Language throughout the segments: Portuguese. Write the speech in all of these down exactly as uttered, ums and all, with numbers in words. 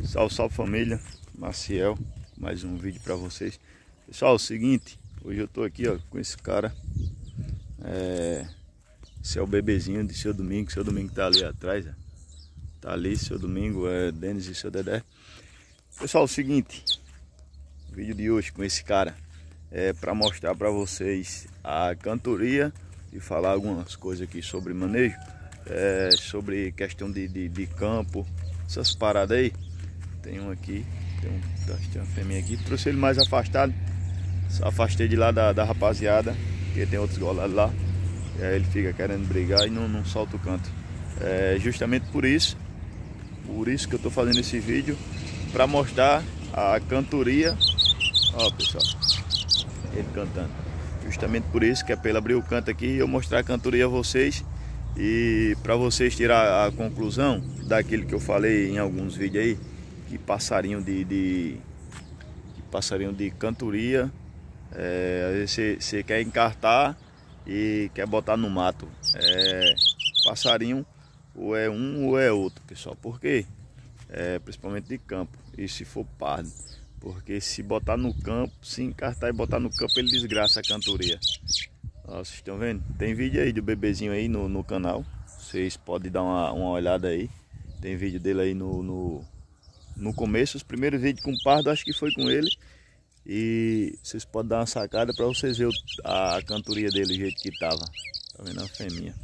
Salve, salve família, Maciel, mais um vídeo para vocês. Pessoal, é o seguinte, hoje eu tô aqui ó, com esse cara, é... esse é o bebezinho de seu Domingo, seu Domingo tá ali atrás, ó. Tá ali, seu Domingo, é Denis e seu Dedé. Pessoal, é o seguinte, o vídeo de hoje com esse cara é para mostrar para vocês a cantoria e falar algumas coisas aqui sobre manejo, é, sobre questão de, de, de campo, essas paradas aí. Tem um aqui, tem, um, tem uma fêmea aqui, trouxe ele mais afastado, só afastei de lá da, da rapaziada, porque tem outros golados lá, e aí ele fica querendo brigar e não, não solta o canto. É justamente por isso, por isso que eu tô fazendo esse vídeo, para mostrar a cantoria. Ó pessoal, ele cantando, justamente por isso que é para ele abrir o canto aqui e eu mostrar a cantoria a vocês, e para vocês tirar a conclusão daquilo que eu falei em alguns vídeos aí, que passarinho de, de que passarinho de cantoria, é, às vezes você quer encartar e quer botar no mato, é, passarinho ou é um ou é outro, pessoal. Por quê? É, principalmente de campo, e se for pardo, porque se botar no campo, se encartar e botar no campo, ele desgraça a cantoria. Ó, vocês estão vendo? Tem vídeo aí do bebezinho aí no, no canal, vocês podem dar uma, uma olhada aí. Tem vídeo dele aí no, no, no começo, os primeiros vídeos com pardo, acho que foi com ele. E vocês podem dar uma sacada para vocês verem a, a cantoria dele, do jeito que tava. Tá vendo a fêmea?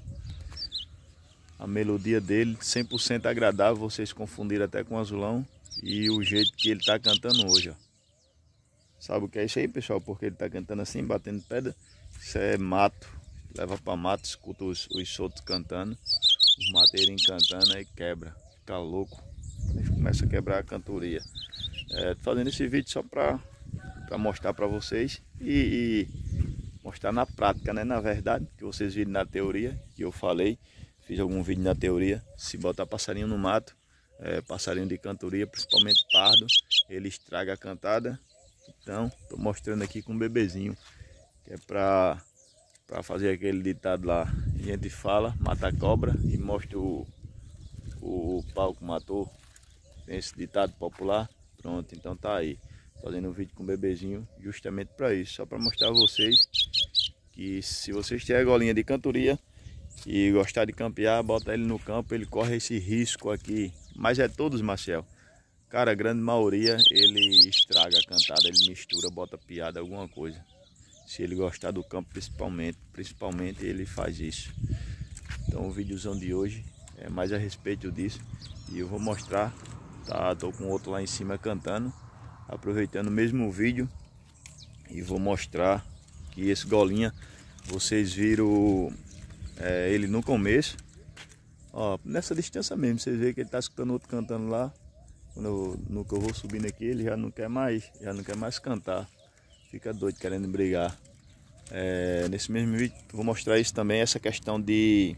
A melodia dele, cem por cento agradável, vocês confundiram até com o azulão. E o jeito que ele tá cantando hoje, ó. Sabe o que é isso aí, pessoal? Porque ele tá cantando assim, batendo pedra. Isso é mato, leva para mato, escuta os, os soltos cantando, os mateirinhos cantando, aí quebra, fica louco, aí começa a quebrar a cantoria. É, tô fazendo esse vídeo só para para mostrar para vocês e, e mostrar na prática, né? Na verdade, que vocês viram na teoria, que eu falei, fiz algum vídeo na teoria, se botar passarinho no mato, é, passarinho de cantoria, principalmente pardo, ele estraga a cantada. Então, tô mostrando aqui com um bebezinho, que é para para fazer aquele ditado lá, a gente fala, mata a cobra e mostra o, o, o pau que matou. Tem esse ditado popular. Pronto, então tá aí, fazendo um vídeo com o bebezinho justamente para isso, só para mostrar a vocês que se vocês tiverem golinha de cantoria e gostar de campear, bota ele no campo, ele corre esse risco aqui, mas é todos, Marcel. Cara, a grande maioria ele estraga a cantada, ele mistura, bota piada, alguma coisa. Se ele gostar do campo, principalmente, principalmente ele faz isso. Então o videozão de hoje é mais a respeito disso. E eu vou mostrar, tá? Tô com outro lá em cima cantando, aproveitando o mesmo vídeo. E vou mostrar que esse golinha, vocês viram é, ele no começo. Ó, nessa distância mesmo, vocês veem que ele tá escutando outro cantando lá. Quando eu, no que eu vou subindo aqui, ele já não quer mais, já não quer mais cantar. Fica doido querendo brigar. É, nesse mesmo vídeo vou mostrar isso também, essa questão de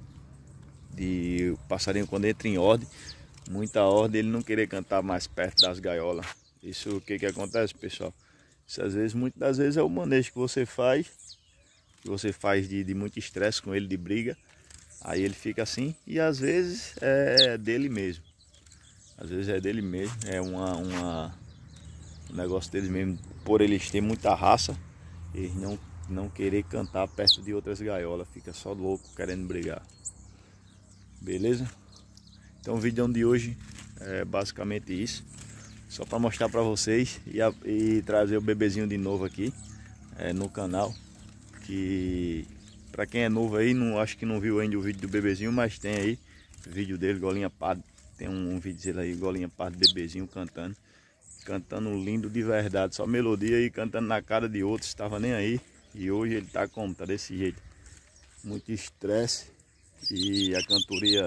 de o passarinho quando entra em ordem, muita ordem, ele não querer cantar mais perto das gaiolas. Isso o que que acontece, pessoal? Isso às vezes, muitas das vezes é o manejo que você faz, que você faz de, de muito estresse com ele, de briga. Aí ele fica assim, e às vezes é dele mesmo. Às vezes é dele mesmo, é uma, uma um negócio deles mesmo, por eles terem muita raça, eles não, não querer cantar perto de outras gaiolas, fica só louco querendo brigar. Beleza? Então o vídeo de hoje é basicamente isso, só para mostrar para vocês e, a, e trazer o bebezinho de novo aqui é, no canal, que para quem é novo aí, não, acho que não viu ainda o vídeo do bebezinho, mas tem aí o vídeo dele, golinha pardo, tem um, um vídeo dele aí, golinha pardo, bebezinho cantando. Cantando lindo de verdade, só melodia e cantando na cara de outros, estava nem aí. E hoje ele tá como? Tá desse jeito. Muito estresse e a cantoria,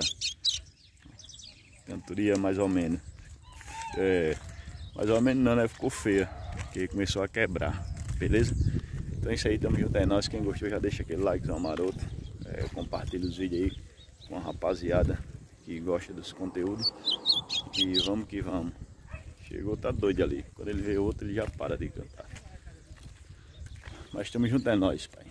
cantoria mais ou menos. É, mais ou menos não, né? Ficou feia, porque começou a quebrar, beleza? Então é isso aí, tamo junto, é nóis. Quem gostou já deixa aquele likezão maroto. É, compartilha os vídeos aí com a rapaziada que gosta dos conteúdos. E vamos que vamos. Chegou, tá doido ali. Quando ele vê outro, ele já para de cantar. Mas estamos juntos, é nóis, pai.